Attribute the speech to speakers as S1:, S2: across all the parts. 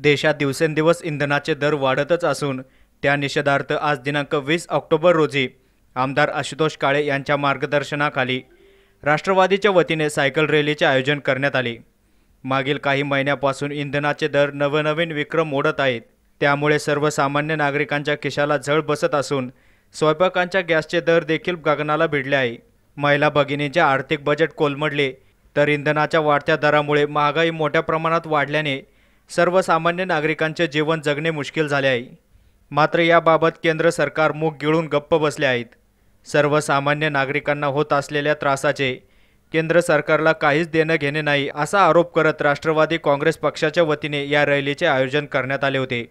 S1: देशात दिवसेंदिवस इंधनाचे दर वाढतच असून त्या निषेधार्थ आज दिनांक 20 ऑक्टोबर रोजी आमदार आशुतोष काळे यांच्या मार्गदर्शनाखाली राष्ट्रवादीच्या वतीने सायकल रॅलीचे आयोजन करण्यात आले। मागील काही महिन्यापासून इंधनाचे दर नवनवीन विक्रम मोडत आहेत। त्यामुळे सर्वसामान्य नागरिकांच्या खिशाला झळ बसत असून स्वयंपाकांच्या गॅसचे दर देखील गगनाला भिडले आहे। महिला भगिनींचे आर्थिक बजेट कोलमडले तर इंधनाच्या वाढत्या दरामुळे महागाई मोठ्या प्रमाणात वाढल्याने सर्वसामान्य नागरिकांचे जीवन जगणे मुश्किल झाले आहे। मात्र याबाबत केंद्र सरकार मुख गिळून गप्प बसले आहेत। सर्वसामान्य नागरिकांना होत असलेल्या त्रासाचे केंद्र सरकारला काहीच देणं घेणे नाही असा आरोप करत राष्ट्रवादी काँग्रेस पक्षाच्या वतीने या रॅलीचे आयोजन करण्यात आले होते।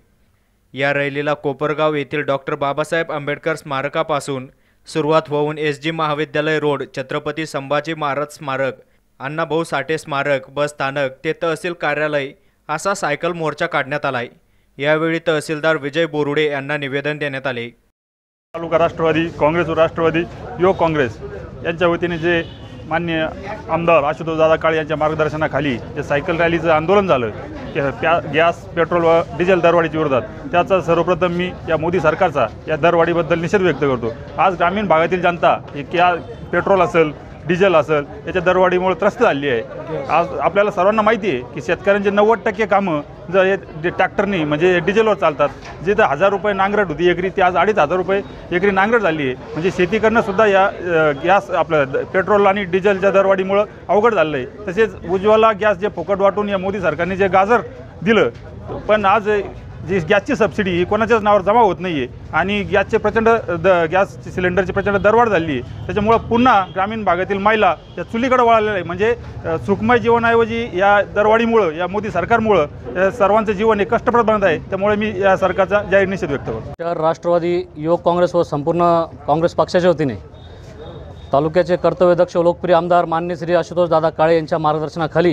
S1: या रॅलीला कोपरगाव येथील डॉक्टर बाबासाहेब आंबेडकर स्मारकापासून सुरुवात होऊन एसजी महाविद्यालय रोड, छत्रपती संभाजी महाराज स्मारक, अण्णाभाऊ साठे स्मारक, बस स्थानक ते तहसील कार्यालय असा सायकल मोर्चा काढण्यात आलाय। यावेळी तहसीलदार विजय बोरुडे यांना निवेदन देण्यात आले।
S2: तालुका राष्ट्रवादी काँग्रेस व राष्ट्रवादी युवक काँग्रेस यांच्या वतीने जे माननीय आमदार आशुतोष दादा काळे यांच्या मार्गदर्शनाखाली जे सायकल रॅलीचं आंदोलन झालं त्या गॅस, पेट्रोल व डिझेल दरवाढीच्या विरोधात, त्याचा सर्वप्रथम मी या मोदी सरकारचा या दरवाढीबद्दल निषेध व्यक्त करतो। आज ग्रामीण भागातील जनता या पेट्रोल असेल, डिझेल असेल याच्या दरवाढीमुळे त्रस्त झाली आहे। आज आपल्याला सर्वांना माहिती आहे की शेतकऱ्यांचे 90% कामं जर हे ट्रॅक्टरनी म्हणजे डिझेलवर चालतात। जिथं 1000 रुपये नांगरट होती एकरी, ती आज 2500 रुपये एकरी नांगरट झाली आहे। म्हणजे शेती करणंसुद्धा या गॅस आपलं पेट्रोल आणि डिझेलच्या दरवाढीमुळे अवघड झालं आहे। तसेच उज्ज्वला गॅस जे फुकट वाटून या मोदी सरकारने जे गाजर दिलं, पण आज जी गॅसची सबसिडी ही कोणाच्याच नावावर जमा होत नाही आहे आणि गॅसचे प्रचंड गॅस सिलेंडरची प्रचंड दरवाढ झाली आहे। त्याच्यामुळं पुन्हा ग्रामीण भागातील महिला या चुलीकडे वळालेल्या आहे। म्हणजे सुखमय जीवनाऐवजी या दरवाढीमुळं, या मोदी सरकारमुळं सर्वांचं जीवन हे कष्टप्रद बनत आहे। त्यामुळे मी या सरकारचा जाहीर निषेध व्यक्त करतो।
S3: तर राष्ट्रवादी युवक काँग्रेस व संपूर्ण काँग्रेस पक्षाच्या वतीने तालुक्याचे कर्तव्यदक्ष लोकप्रिय आमदार माननीय श्री आशुतोष दादा काळे यांच्या मार्गदर्शनाखाली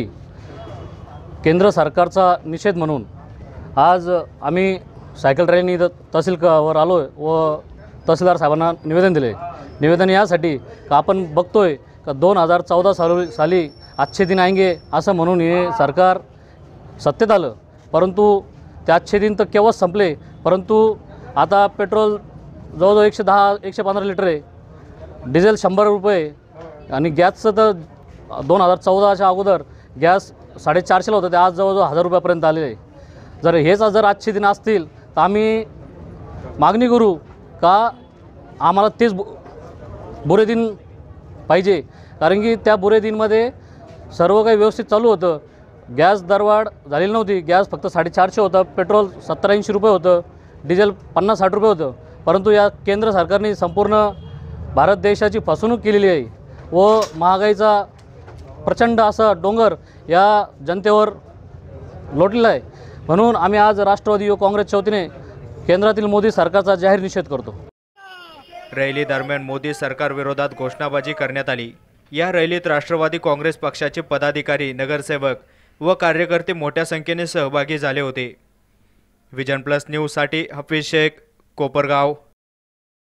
S3: केंद्र सरकारचा निषेध म्हणून आज आम्ही सायकल रॅलीने तहसीलवर आलो आहे व तहसीलदार साहेबांना निवेदन दिले। निवेदन यासाठी का आपण बघतोय का 2014 साली अच्छे दिन आएंगे असं म्हणून हे सरकार सत्तेत आलं, परंतु ते अच्छे दिन तर केव्हाच संपले। परंतु आता पेट्रोल जवळजवळ 110-115 लिटर आहे, डिझेल 100 रुपये आणि गॅसचं तर 2014च्या अगोदर गॅस 450 होतं, ते आज जवळजवळ 1000 रुपयापर्यंत आलेले आहे। जर हेच जर आजचे दिन असतील तर आम्ही मागणी करू का आम्हाला तेच बुरे दिन पाहिजे, कारण की त्या बुरे दिनमध्ये सर्व काही व्यवस्थित चालू होतं। गॅस दरवाढ झालेली नव्हती, गॅस फक्त 450 होतं, पेट्रोल 70-80 रुपये होतं, डिझेल 50-60 रुपये होतं। परंतु या केंद्र सरकारने संपूर्ण भारत देशाची फसवणूक केलेली आहे व महागाईचा प्रचंड असा डोंगर या जनतेवर लोटलेला आहे। म्हणून आम्ही आज राष्ट्रवादी युवक काँग्रेसच्या वतीने केंद्रातील मोदी सरकारचा जाहीर निषेध करतो।
S1: रॅली दरम्यान मोदी सरकार विरोधात घोषणाबाजी करण्यात आली। या रॅलीत राष्ट्रवादी काँग्रेस पक्षाचे पदाधिकारी, नगरसेवक व कार्यकर्ते मोठ्या संख्येने सहभागी झाले होते। विजन प्लस न्यूजसाठी हफीज शेख, कोपरगाव।